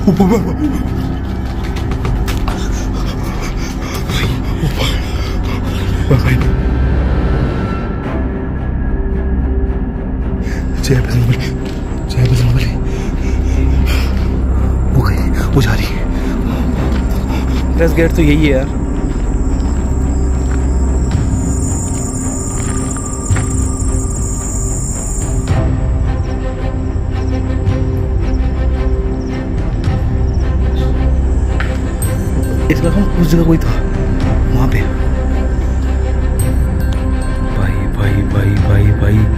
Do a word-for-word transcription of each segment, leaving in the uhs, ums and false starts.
जय बजरंगबली, जय बजरंगबली। वो गई, वो जा रही है। एंट्रेंस गेट तो यही है यार। इसका हम उस जगह कोई था वहां पे। भाई भाई भाई भाई भाई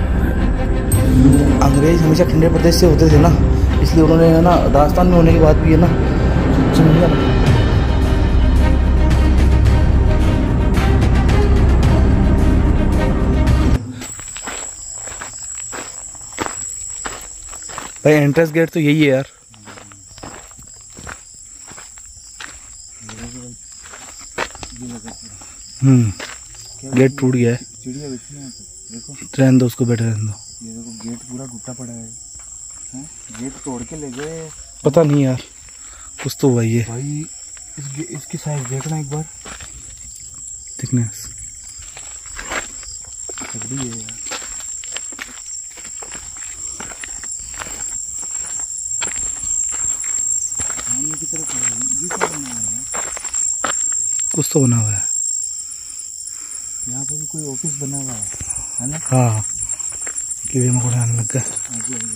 अंग्रेज हमेशा ठंडे प्रदेश से होते थे ना, इसलिए उन्होंने है ना राजस्थान में होने के बाद भी है ना समझा। भाई एंट्रेंस गेट तो यही है यार। हम्म गेट टूट गया है। चिड़िया बैठी है देखो। रहने दो उसको, बैठे रहने दो। ये देखो गेट पूरा टूटा पड़ा है, हैं? गेट तोड़ के ले गए। पता नहीं यार, कुछ तो भाई है। भाई इस इसकी साइज देखना एक बार, थिकनेस तगड़ी है यार। सामने की तरफ है, ये क्या बना हुआ है? कुछ तो बना हुआ है। यहाँ पे भी कोई ऑफिस बना हुआ है, है ना? हाँ, कीड़े मकोड़े आने लग गए। आगे आगे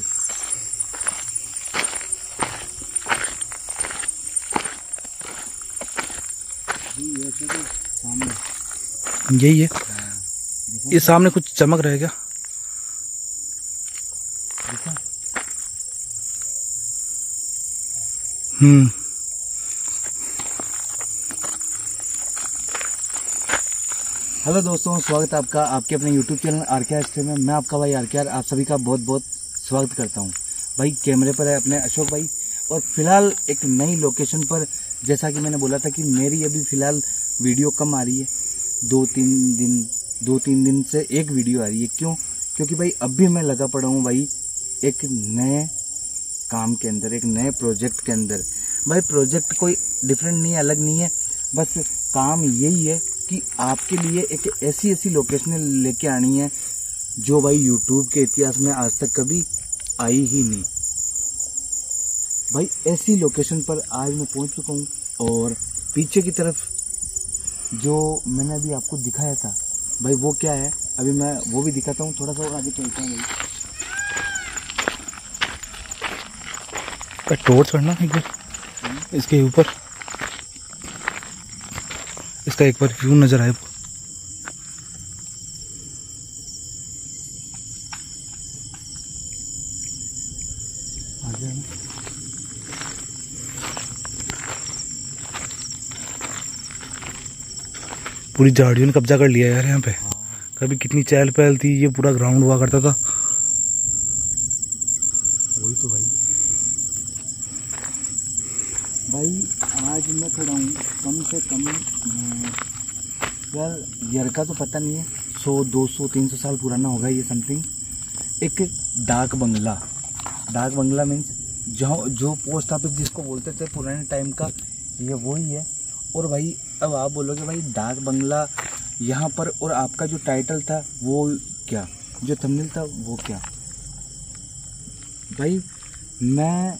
ये तो सामने यही है। ये सामने कुछ चमक रहा है क्या? देखा? हम्म हेलो दोस्तों, स्वागत है आपका आपके अपने YouTube channel R K R में। मैं आपका भाई आर के आर, आप सभी का बहुत बहुत स्वागत करता हूं। भाई कैमरे पर है अपने अशोक भाई, और फिलहाल एक नई लोकेशन पर, जैसा कि मैंने बोला था कि मेरी अभी फिलहाल वीडियो कम आ रही है, दो तीन दिन दो तीन दिन से एक वीडियो आ रही है। क्यों? क्योंकि भाई अभी मैं लगा पड़ा हूँ भाई एक नए काम के अंदर, एक नए प्रोजेक्ट के अंदर। भाई प्रोजेक्ट कोई डिफरेंट नहीं है, अलग नहीं है, बस काम यही है कि आपके लिए एक ऐसी ऐसी लोकेशन लेके आनी है जो भाई यूट्यूब के इतिहास में आज तक कभी आई ही नहीं। भाई ऐसी लोकेशन पर आज मैं पहुंच चुका हूं, और पीछे की तरफ जो मैंने अभी आपको दिखाया था भाई वो क्या है, अभी मैं वो भी दिखाता हूं। थोड़ा सा और आगे चलता हूं भाई। टॉर्च करना एक बार इसके ऊपर, इसका एक बार व्यू नजर आए। पूरी झाड़ियों ने कब्जा कर लिया यार यहाँ पे। कभी कितनी चहल पहल थी, ये पूरा ग्राउंड हुआ करता था। वही तो भाई भाई आज मैं खड़ा हूँ कम से कम यार, ईयर का तो पता नहीं है, सौ दो सौ तीन सौ साल पुराना होगा ये समथिंग। एक डाक बंगला, डाक बंगला मीन्स जहाँ जो पोस्ट ऑफिस जिसको बोलते थे पुराने टाइम का, ये वही है। और भाई अब आप बोलोगे भाई डाक बंगला यहाँ पर, और आपका जो टाइटल था वो क्या, जो थंबनेल था वो क्या। भाई मैं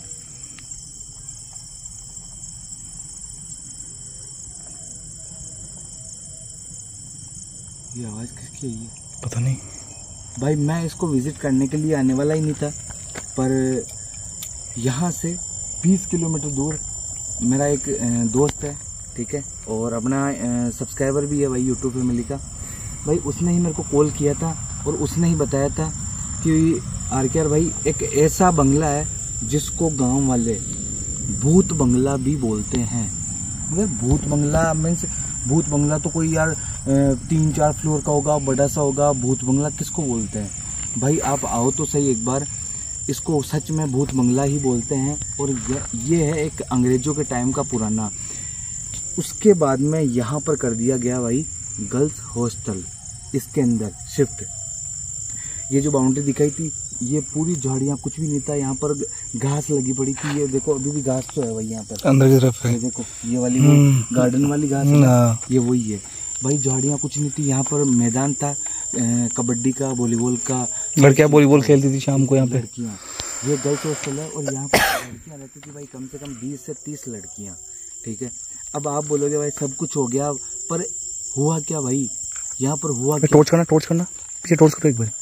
ये आवाज़ किसकी है? पता नहीं भाई, मैं इसको विजिट करने के लिए आने वाला ही नहीं था, पर यहाँ से बीस किलोमीटर दूर मेरा एक दोस्त है, ठीक है, और अपना सब्सक्राइबर भी है भाई यूट्यूब फैमिली का। भाई उसने ही मेरे को कॉल किया था और उसने ही बताया था कि आर के आर भाई एक ऐसा बंगला है जिसको गांव वाले भूत बंगला भी बोलते हैं। मतलब भूत बंगला मीन्स भूत बंगला तो कोई यार तीन चार फ्लोर का होगा, बड़ा सा होगा, भूत बंगला किसको बोलते हैं भाई? आप आओ तो सही एक बार, इसको सच में भूत बंगला ही बोलते हैं। और ये है एक अंग्रेजों के टाइम का पुराना। उसके बाद में यहाँ पर कर दिया गया भाई गर्ल्स हॉस्टल, इसके अंदर शिफ्ट। ये जो बाउंड्री दिखाई थी ये पूरी झाड़ियाँ, कुछ भी नहीं था यहाँ पर, घास लगी पड़ी थी। ये देखो अभी भी घास तो है भाई यहाँ पर अंदर की तरफ है। ये देखो ये वाली वो गार्डन वाली घास है ना, ये वही है भाई। झाड़ियाँ कुछ नहीं थी यहाँ पर, मैदान था कबड्डी का, वॉलीबॉल का, लड़कियाँ वॉलीबॉल खेलती थी शाम को यहाँ पे। लड़कियाँ, ये गर्ल्स हॉस्टल है और यहाँ पर लड़कियाँ रहती थी भाई, कम से कम बीस से तीस लड़कियाँ, ठीक है। अब आप बोलोगे भाई सब कुछ हो गया, पर हुआ क्या भाई यहाँ पर, हुआ क्या? टॉर्च करना, टॉर्च करना, पीछे टॉर्च करो एक बार।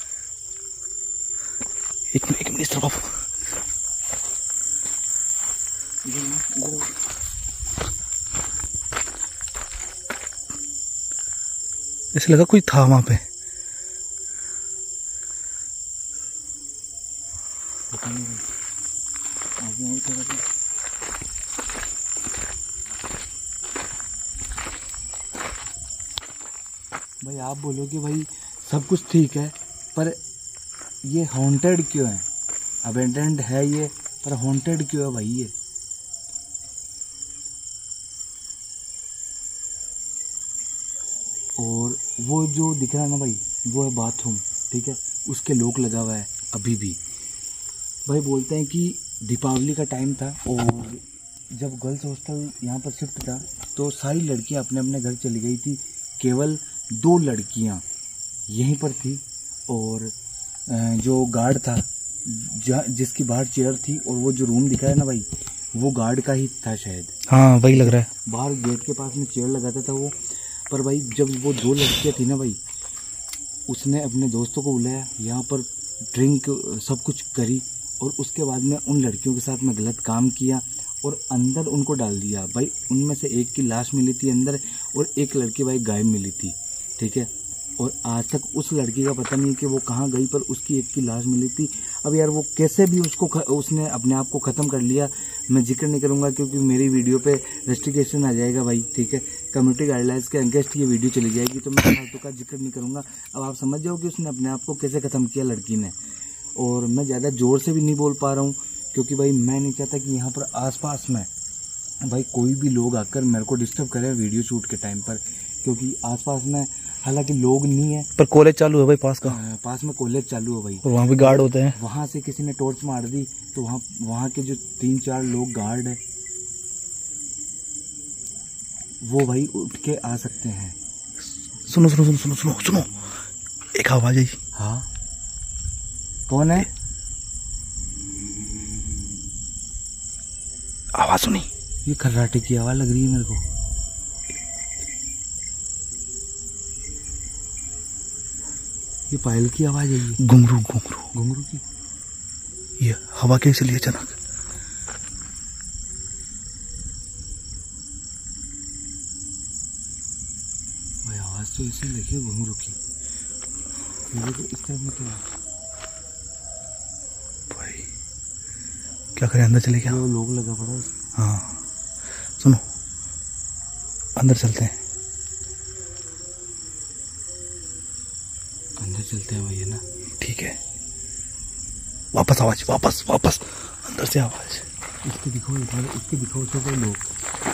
एक मिनट, एक मिनट, इस तरफ ऐसे लगा कोई था वहां पे। आगे थोड़ा सा भाई, आप बोलोगे भाई सब कुछ ठीक है, पर ये हॉन्टेड क्यों है? अबेंडेंड है ये, पर हॉन्टेड क्यों है भाई ये? और वो जो दिख रहा है ना भाई, वो है बाथरूम, ठीक है, उसके लॉक लगा हुआ है अभी भी। भाई बोलते हैं कि दीपावली का टाइम था और जब गर्ल्स हॉस्टल यहाँ पर शिफ्ट था तो सारी लड़कियाँ अपने अपने घर चली गई थी, केवल दो लड़कियाँ यहीं पर थी। और जो गार्ड था जिसकी बाहर चेयर थी, और वो जो रूम दिखा है ना भाई, वो गार्ड का ही था शायद। हाँ वही लग रहा है। बाहर गेट के पास में चेयर लगाता था वो। पर भाई जब वो दो लड़कियाँ थी ना भाई, उसने अपने दोस्तों को बुलाया, यहाँ पर ड्रिंक सब कुछ करी, और उसके बाद में उन लड़कियों के साथ में गलत काम किया और अंदर उनको डाल दिया भाई। उनमें से एक की लाश मिली थी अंदर, और एक लड़की भाई गायब मिली थी, ठीक है। और आज तक उस लड़की का पता नहीं कि वो कहाँ गई, पर उसकी एक की लाश मिली थी। अब यार वो कैसे भी उसको ख, उसने अपने आप को ख़त्म कर लिया, मैं जिक्र नहीं करूँगा क्योंकि मेरी वीडियो पे रेस्ट्रिक्शन आ जाएगा भाई, ठीक है। कम्युनिटी गाइडलाइंस के अगेंस्ट ये वीडियो चली जाएगी, तो मैं फालतू का जिक्र नहीं करूँगा। अब आप समझ जाओ कि उसने अपने आप को कैसे ख़त्म किया लड़की ने। और मैं ज़्यादा ज़ोर से भी नहीं बोल पा रहा हूँ क्योंकि भाई मैं नहीं चाहता कि यहाँ पर आसपास में भाई कोई भी लोग आकर मेरे को डिस्टर्ब करे वीडियो शूट के टाइम पर, क्योंकि आसपास में हालांकि लोग नहीं है, पर कॉलेज चालू है भाई पास का। आ, पास में कॉलेज चालू है भाई, और वहाँ भी गार्ड होते हैं। वहाँ से किसी ने टॉर्च मार दी तो वहाँ वहाँ के जो तीन चार लोग गार्ड है वो भाई उठ के आ सकते हैं। सुनो सुनो सुनो सुनो सुनो सुनो, एक आवाज आई। हाँ कौन है? आवाज सुनी? ये खर्राटे की आवाज लग रही है मेरे को। ये पायल की आवाज है, ये घुंघरू घुंघरू घुंघरू की। ये हवा कैसे लिए अचानक? भाई आवाज तो ऐसी लगी है घुंघरू की। ये तो इस टाइम में तो भाई क्या करें, अंदर चले क्या? वो लोग लगा पड़ा। हाँ सुनो, अंदर चलते हैं। अंदर चलते हैं भैया ना। ठीक है, वापस आवाज, वापस वापस अंदर से आवाज। इसके दिखाओ इधर, इसके दिखाओ तो कोई लोग।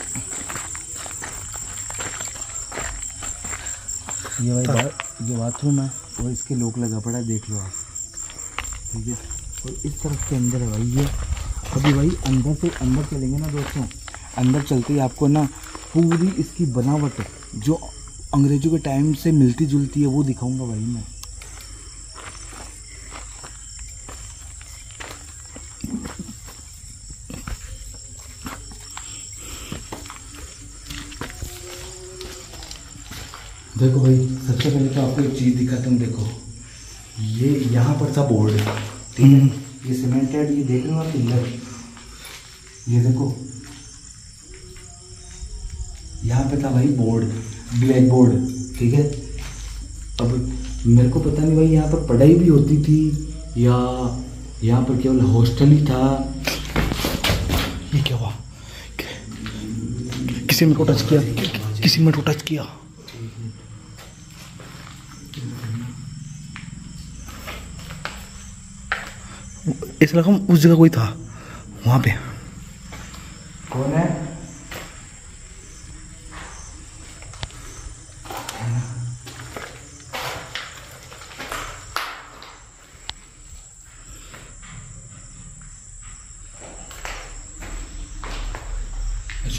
ये भाई बा, ये बाथरूम है और इसके लोग लगा पड़ा है, देख लो आप, ठीक है। और इस तरफ के अंदर है भाई ये। अभी भाई अंदर से अंदर चलेंगे ना दोस्तों, अंदर चलते ही आपको ना पूरी इसकी बनावट जो अंग्रेजों के टाइम से मिलती जुलती है वो दिखाऊंगा भाई मैं। देखो भाई सबसे पहले तो आपको एक चीज़ दिखाता हूँ। देखो ये यहाँ पर था बोर्ड, ठीक है, ये सीमेंटेड, ये देख रहे हो आप पिलर, ये देखो यहाँ पे था भाई बोर्ड, ब्लैक बोर्ड, ठीक है। अब मेरे को पता नहीं भाई यहाँ पर पढ़ाई भी होती थी या यहाँ पर केवल हॉस्टल ही था। ये क्या हुआ? किसी ने को टच किया, किसी ने को टच किया। ऐसा लगा उस जगह कोई था वहां पे। कौन है?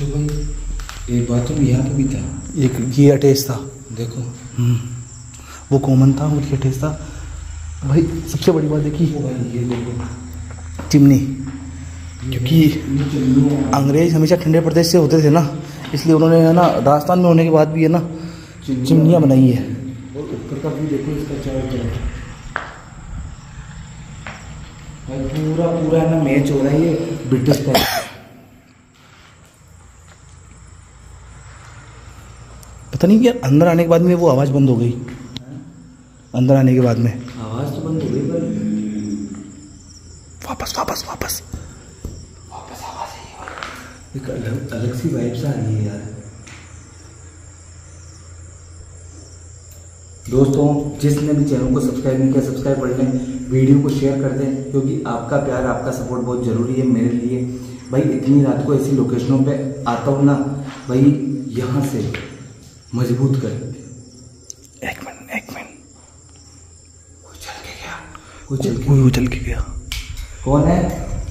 अच्छा भाई ये बाथरूम यहाँ पे भी था, एक ये अटैच था, देखो वो कॉमन था, वो अटैच था भाई। सबसे बड़ी बात देखी भाई, ये देखो चिमनी, क्योंकि अंग्रेज हमेशा ठंडे प्रदेश से होते थे ना, इसलिए उन्होंने है ना राजस्थान में होने के बाद भी है ना चिमनियाँ बनाई है। और ऊपर का भी देखो इसका चारों तरफ भाई पूरा पूरा ना मैच हो रहा है ये ब्रिटिश का। पता नहीं यार अंदर आने के बाद में वो आवाज़ बंद हो गई, अंदर आने के बाद में आवाज़ तो बंद हो गई पर वापस वापस वापस वापस आवाज़ आई, एक अलग अलग सी वाइब्स आ रही है यार। दोस्तों जिसने भी चैनल को सब्सक्राइब नहीं किया सब्सक्राइब कर लें, वीडियो को शेयर कर दें, क्योंकि आपका प्यार आपका सपोर्ट बहुत ज़रूरी है मेरे लिए भाई। इतनी रात को ऐसी लोकेशनों पे आता हूँ ना भाई, यहाँ से मजबूत कर। एक मिनट एक मिनट, वो चल के गया, वो चल के वो चल के गया। कौन है?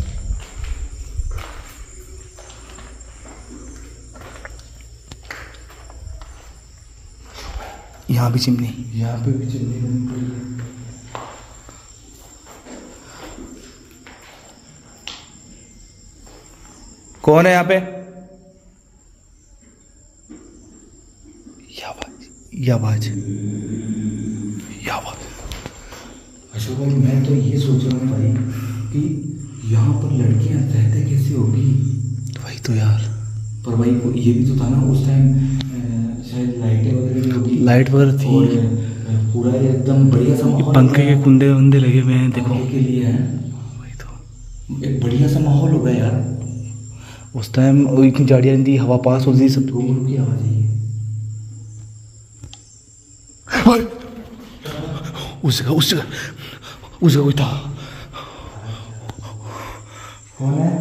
यहाँ भी चिमनी, यहाँ पे भी चिमनी बनी पड़ी है। कौन है यहाँ पे? ये आवाज ये आवाज ये आवाज। अशोक भाई मैं तो ये सोच रहा हूँ भाई कि यहाँ पर लड़कियाँ रहते कैसे होगी। वही तो यार, पर भाई को ये भी तो था ना उस टाइम शायद लाइटें वगैरह भी होगी, लाइट वगैरह थी, और पूरा एकदम बढ़िया सा माहौल, पंखे के कुंडे वंदे लगे हुए हैं देखो के लिए है। वही तो एक बढ़िया सा माहौल होगा यार। उस टाइम इतनी गाड़ियाँ नहीं थी, हवा पास होती थी सब। दो ग्रुप की आवाज़ आई है उस जगह उस जगह उस जगह कोई था। कौन है?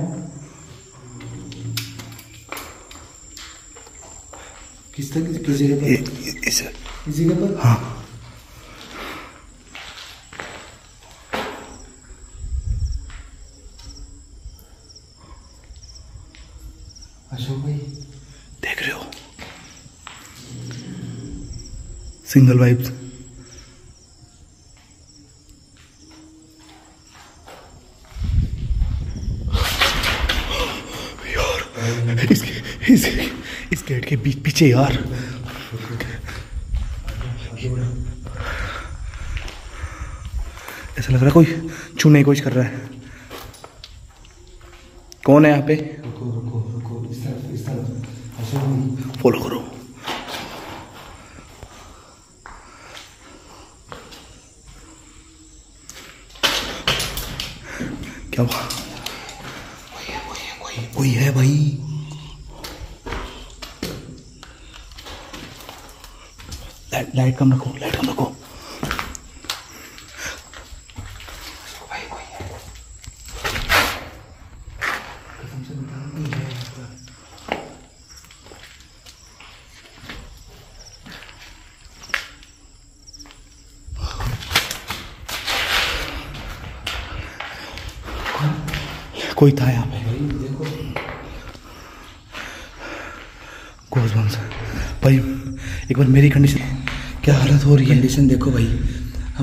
किस तरह किस जगह पर? इस इस जगह पर? हाँ अशोक भाई देख रहे हो, सिंगल वाइब्स। यार इसके इस इस गेट के बीच पीछे यार ऐसा लग रहा है कोई छूने की कोशिश कर रहा है। कौन है यहाँ पे? रुको रुको रुको, इस तरफ इस तरफ। अशोक भाई फॉलो करो। क्या हुआ? कोई है भाई। लाइट लाइट कम रखो, लाइट कम रखो। भाई कोई है, कसम से बता रहा हूँ, कोई है यहाँ पर। कोई था यहाँ पे भाई देखो गोज़बम्स। भाई एक बार मेरी कंडीशन क्या हालत हो रही है, कंडीशन देखो भाई। हम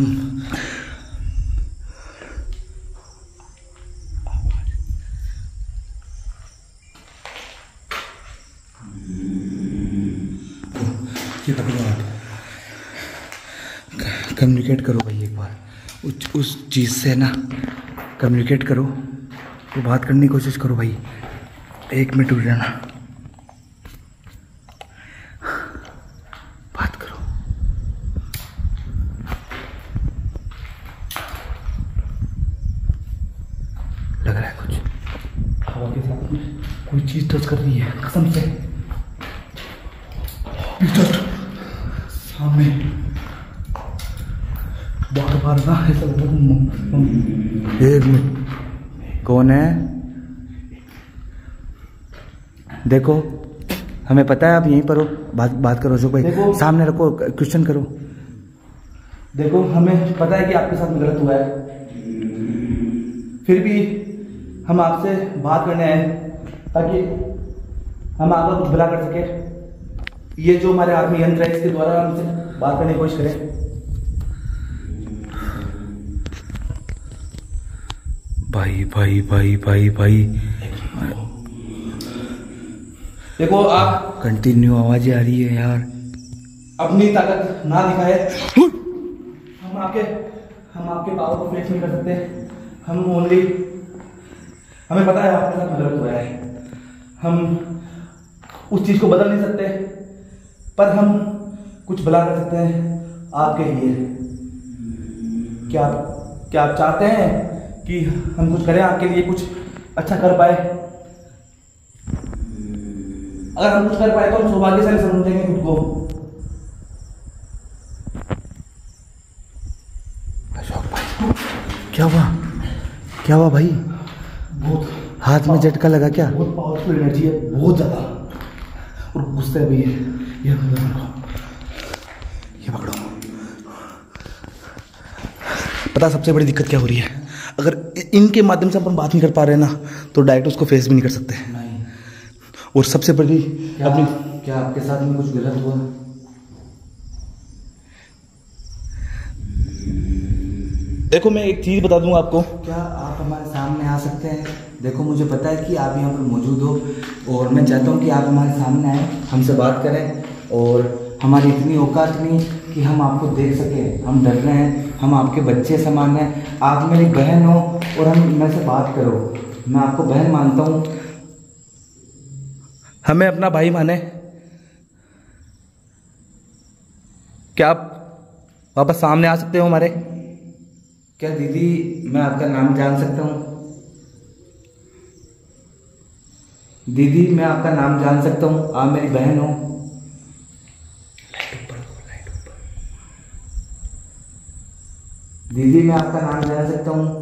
ये पकड़ो आप, कम्युनिकेट करो भाई एक बार उस उस चीज़ से ना, कम्युनिकेट करो, तो बात करने की कोशिश करो भाई। एक मिनट रुक जाना, बात करो। लग रहा है कुछ हवा के साथ में कोई चीज़ टच कर रही है कसम से। जस्ट सामने बहुत बार ना ऐसा लग रहा है। एक मिनट, कौन है? देखो हमें पता है आप यहीं पर हो, बात बात करो अशोक भाई, सामने रखो, क्वेश्चन करो। देखो हमें पता है कि आपके साथ में गलत हुआ है, फिर भी हम आपसे बात करने आए ताकि हम आपका कुछ भला कर सके। ये जो हमारे हाथ में यंत्र है इसके द्वारा हमसे बात करने की कोशिश करें। भाई भाई भाई भाई भाई देखो आप कंटिन्यू आवाजें आ रही है यार। अपनी ताकत ना दिखाए। हम आपके हम आपके पावर को फेस नहीं कर सकते। हम ओनली हमें पता है आपके साथ गलत हुआ है। हम उस चीज को बदल नहीं सकते, पर हम कुछ भला कर सकते हैं आपके लिए। क्या आप क्या आप चाहते हैं कि हम कुछ करें आपके लिए, कुछ अच्छा कर पाए? अगर हम कुछ कर पाए तो हम सौभाग्यशाली समझेंगे खुद को। अशोक भाई क्या हुआ? क्या हुआ भाई? बहुत हाथ में झटका लगा क्या? बहुत पावरफुल एनर्जी है, बहुत ज्यादा, और गुस्से भी है। ये पकड़ो, ये पकड़ो। पता सबसे बड़ी दिक्कत क्या हो रही है? अगर इनके माध्यम से अपन बात नहीं कर पा रहे ना तो डायरेक्ट उसको फेस भी नहीं कर सकते। नहीं। और सबसे बड़ी क्या, अपनी क्या आपके साथ में कुछ गलत हुआ? देखो मैं एक चीज बता दूं आपको। क्या आप हमारे सामने आ सकते हैं? देखो मुझे पता है कि आप यहाँ पर मौजूद हो और मैं चाहता हूँ कि आप हमारे सामने आए, हमसे बात करें। और हमारी इतनी औकात नहीं कि हम आपको देख सकें, हम डर रहे हैं, हम आपके बच्चे समान हैं, आप मेरी बहन हो और हम मेरे से बात करो। मैं आपको बहन मानता हूँ। हमें अपना भाई माने। क्या आप वापस सामने आ सकते हो हमारे? क्या दीदी मैं आपका नाम जान सकता हूँ? दीदी मैं आपका नाम जान सकता हूँ? आप मेरी बहन हो। दीदी मैं आपका नाम जान सकता हूँ?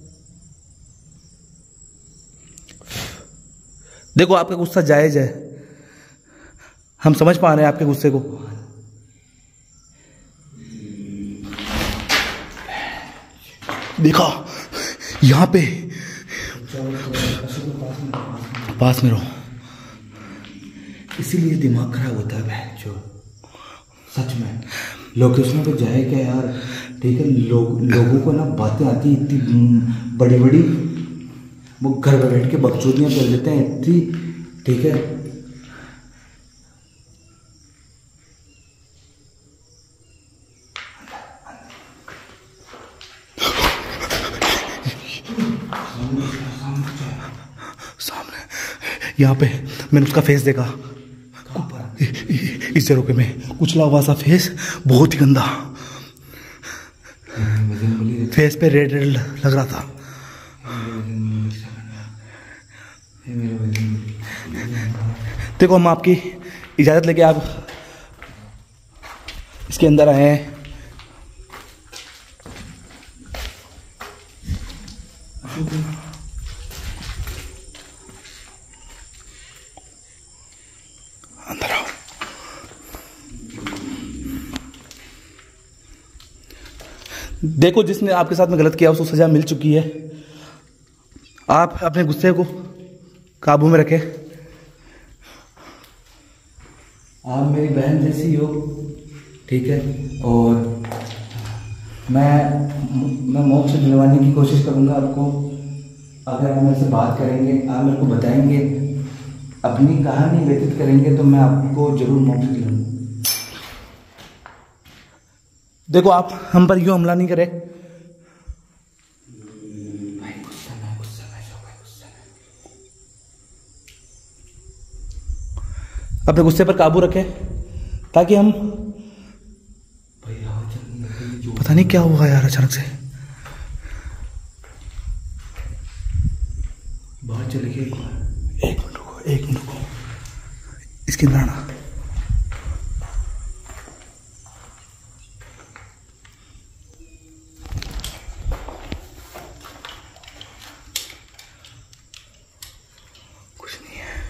देखो आपका गुस्सा जायज है, हम समझ पा रहे हैं आपके गुस्से को। देखा यहाँ पे पास में रहो, इसीलिए दिमाग खराब होता है बहन जो। सच में लोकेशन पे जाए क्या यार? ठीक है, लोग लोगों को ना बातें आती इतनी बड़ी बड़ी, वो घर में बैठ के बकचोदियाँ कर लेते हैं इतनी। ठीक है, सामने यहाँ पे मैंने उसका फेस देखा, इस जगह में कुचला हुआ सा फेस, बहुत ही गंदा फेस पे रेड रेड लग रहा था। देखो हम आपकी इजाज़त लेके आप इसके अंदर आए हैं। अंदर आओ। देखो जिसने आपके साथ में गलत किया उसको सजा मिल चुकी है। आप अपने गुस्से को काबू में रखें। आप मेरी बहन जैसी हो, ठीक है, और मैं मैं मोक्ष दिलवाने की कोशिश करूँगा आपको। अगर आप मेरे से बात करेंगे, आप मेरे को बताएंगे, अपनी कहानी व्यतीत करेंगे तो मैं आपको जरूर मोक्ष दिलाऊंगा। देखो आप हम पर यूँ हमला नहीं करें। भाई गुस्सा में गुस्सा में जो भाई गुस्सा में। अपने गुस्से पर काबू रखें ताकि हम, भाई आवाज चलने लग गई जो। पता नहीं क्या हुआ यार अचानक से। बाहर चले गए एक बार। एक मिनट रुको, एक मिनट रुको, इसके अंदर आना। कुछ नहीं है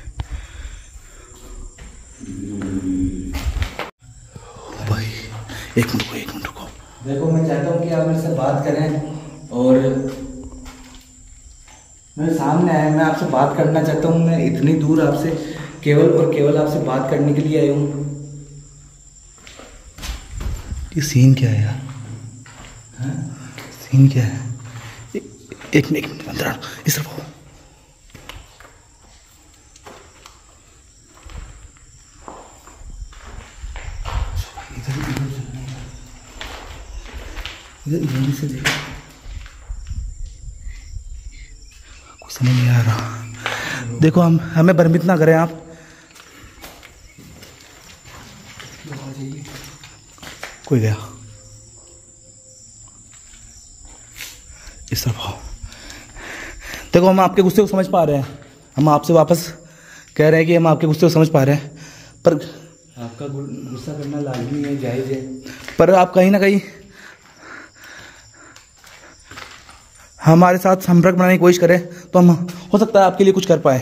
भाई, एक मिनट रुको, एक मिनट रुको। देखो मैं चाहता हूँ कि आप मेरे से बात करें और मेरे सामने आए। मैं आपसे बात करना चाहता हूँ। मैं इतनी दूर आपसे केवल और केवल आपसे बात करने के लिए आया हूँ। ये सीन क्या है यार? हाँ? सीन क्या है? ए, एक मिनट एक मिनट अंदर आओ, इस तरफ आओ। इधर इधर इधर से देखो, कुछ समझ नहीं आ रहा। देखो हम हमें भ्रमित ना करें आप। कोई गया, इस तरफ आओ। देखो हम आपके गुस्से को समझ पा रहे हैं, हम आपसे वापस कह रहे हैं कि हम आपके गुस्से को समझ पा रहे हैं, पर आपका गुस्सा करना लाजमी है, जायज़ है, पर आप कहीं ना कहीं हमारे साथ संपर्क बनाने की कोशिश करें तो हम हो सकता है आपके लिए कुछ कर पाए।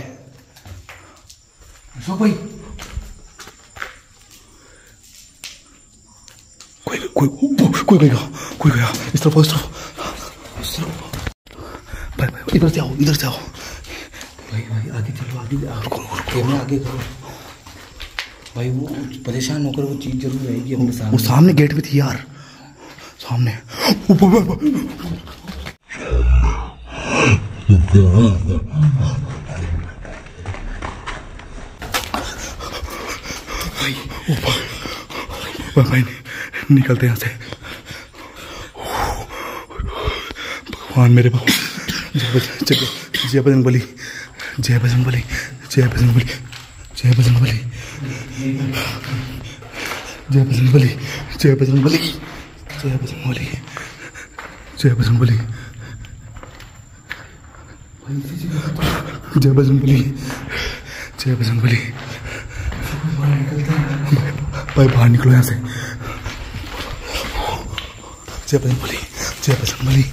अशोक भाई, कोई कोई कोई गया, कोई गया, इस तरफ इस तरफ इस तरफ। भाई भाई इधर से आओ, इधर से आओ। भाई भाई आगे चलो, आगे आगे आगे करो भाई। वो परेशान होकर वो चीज़ जरूर रहेगी अपने सामने। वो सामने गेट में थी यार, सामने। भाई भाई भाई निकलते यहाँ से। भगवान मेरे बाबू, जय बजरंग बली, जय बजरंग बली, जय बजरंग बली, जय बजरंग बली, जय बजरंग बली, जय बजरंग बली, जय बजरंग बली, जय बजरंग बली, जय बजरंग बली, जय बजरंग बली। भाई बाहर निकलो यहाँ से। जय बजरंग बली, जय बजरंग बली।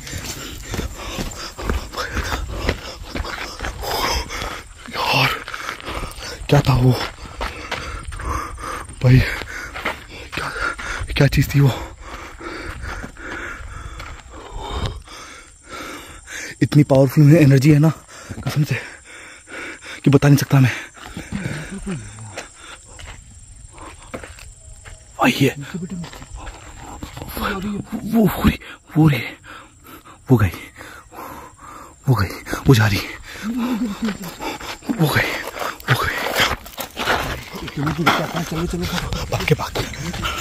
यार क्या था वो भाई? क्या क्या चीज थी वो? इतनी पावरफुल एनर्जी है ना कसम से कि बता नहीं सकता मैं। वही है, वो वो रही वो रही वो गई वो गई वो जा रही, वो गई वो गई। चलो चलो भाग के भाग के